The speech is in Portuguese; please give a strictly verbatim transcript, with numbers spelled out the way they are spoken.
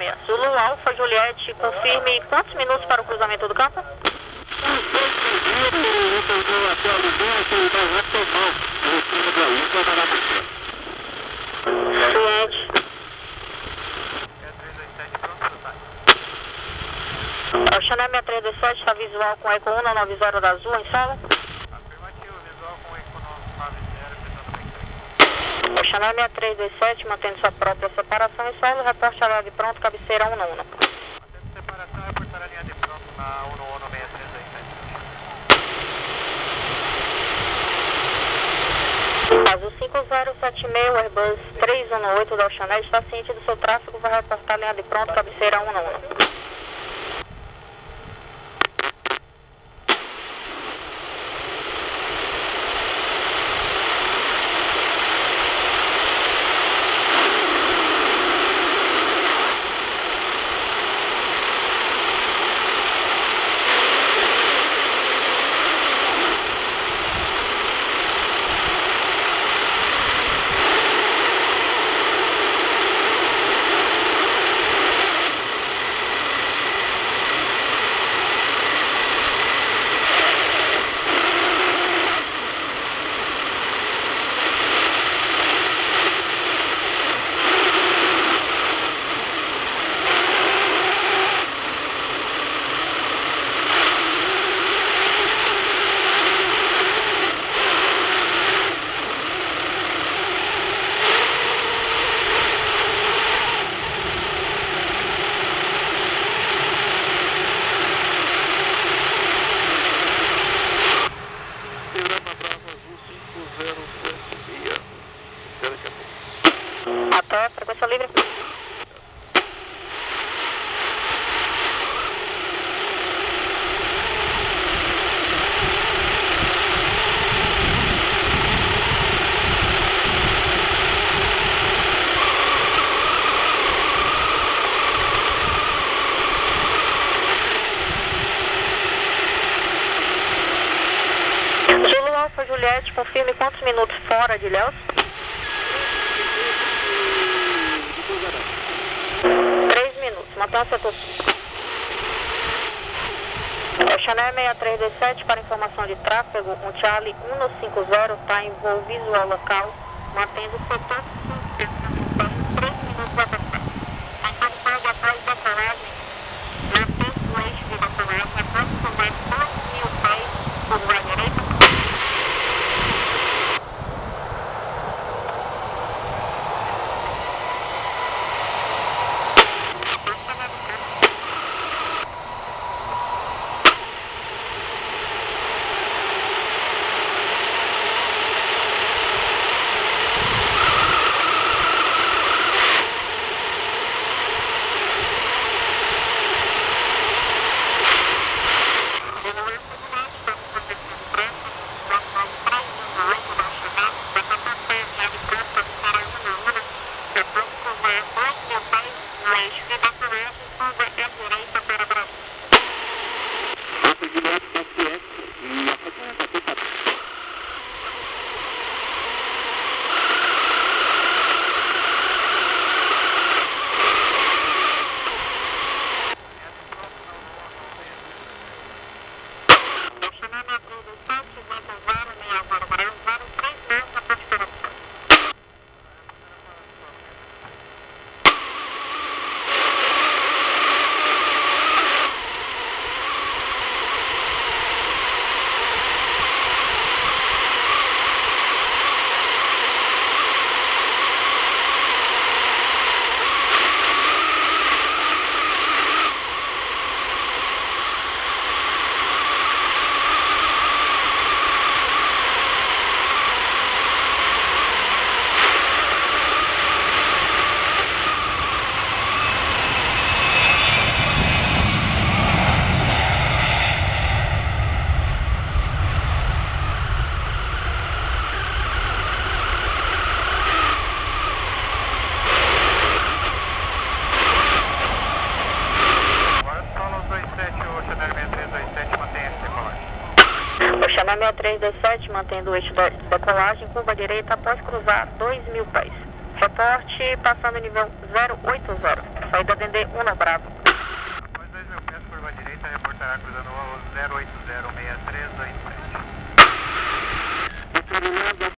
seis. Zulu Alfa Juliette, confirme quantos minutos para o cruzamento do campo? Ciente. O Chanel seis três dois sete está visual com Eco um nove zero da Azul em sala? Afirmativo, visual com Eco nove zero, pessoal O Chanel seis três dois sete mantendo sua própria separação em solo, reporte a área de pronto, cabeceira um um um. Mantendo separação, reportar a linha de pronto na um um um seis três dois sete. Azul cinco zero sete seis, Airbus três um oito da Chanel está ciente do seu tráfego, vai reportar a linha de pronto, cabeceira um um um. Até frequência livre. Zulu Alfa Juliette, confirme quantos minutos fora de Ilhéus? três minutos, mantenha o setor sul. O Chanel seis três dois sete para informação de tráfego, um Charlie um cinco zero está em voo visual local, mantendo o setor sul. três minutos a passar. A intenção de apoio da decolagem, mantém o eixo de decolagem, aproximadamente dois mil pés por a direita. Chanel seis três dois sete, mantendo o eixo da decolagem, curva direita após cruzar dois mil pés. Reporte passando nível zero oito zero. saída D D um no Bravo. dois dois mil pés, curva direita, reportará cruzando o zero oito zero seis três dois sete.